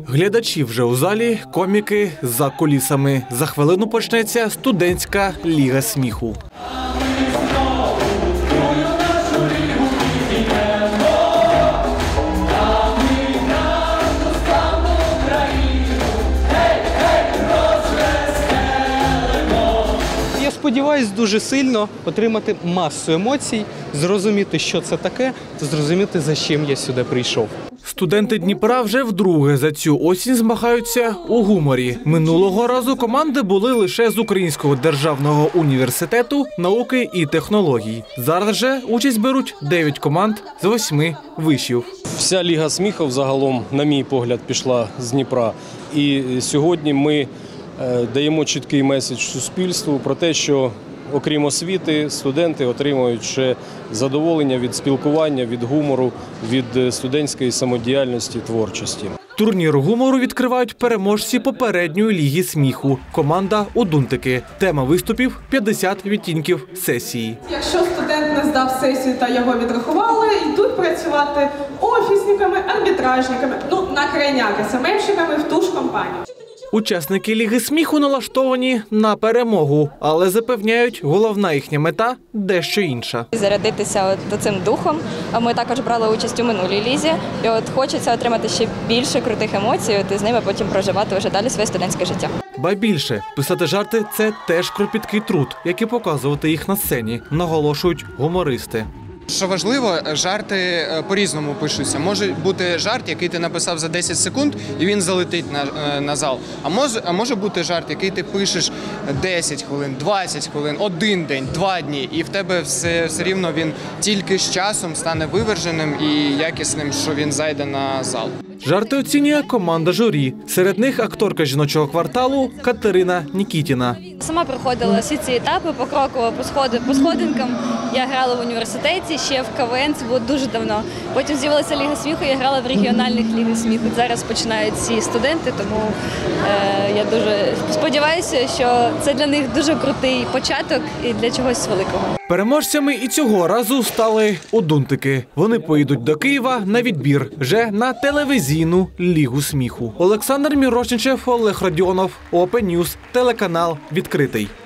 Глядачі вже у залі, коміки за кулісами. За хвилину почнеться студентська ліга сміху. Я сподіваюся дуже сильно отримати масу емоцій, зрозуміти, що це таке, та зрозуміти, за чим я сюди прийшов. Студенти Дніпра вже вдруге за цю осінь змагаються у гуморі. Минулого разу команди були лише з Українського державного університету науки і технологій. Зараз же участь беруть 9 команд з 8 вишів. Вся Ліга сміху загалом, на мій погляд, пішла з Дніпра. І сьогодні ми даємо чіткий меседж суспільству про те, що окрім освіти, студенти отримують ще задоволення від спілкування, від гумору, від студентської самодіяльності, творчості. Турнір гумору відкривають переможці попередньої ліги сміху. Команда «Одунтики». Тема виступів – 50 відтінків сесії. Якщо студент не здав сесію та його відрахували, йдуть працювати офісниками, арбітражниками, на крайняки, СММщиками в ту ж компанію. Учасники ліги сміху налаштовані на перемогу, але запевняють, головна їхня мета – дещо інша. Зарядитися цим духом. Ми також брали участь у минулій лізі. І хочеться отримати ще більше крутих емоцій і з ними потім проживати вже далі своє студентське життя. Ба більше, писати жарти – це теж кропіткий труд, як і показувати їх на сцені, наголошують гумористи. Що важливо, жарти по-різному пишуться. Може бути жарт, який ти написав за 10 секунд, і він залетить на зал. А може бути жарт, який ти пишеш 10 хвилин, 20 хвилин, 1 день, 2 дні, і в тебе все рівно він тільки з часом стане виверженим і якісним, що він зайде на зал. Жарти оцінює команда журі. Серед них акторка «Жіночого кварталу» Катерина Нікітіна. Сама проходила всі ці етапи покроково по сходинкам. Я грала в університеті, ще в КВН, це було дуже давно. Потім з'явилася Ліга сміху, я грала в регіональних лігах сміху. Зараз починають ці студенти, тому я дуже сподіваюся, що це для них дуже крутий початок і для чогось великого. Переможцями і цього разу стали «Одунтики». Вони поїдуть до Києва на відбір вже на телевізійну лігу сміху. Олександр Мірошничев, Олег Радіонов, Open News, телеканал «Відкритий».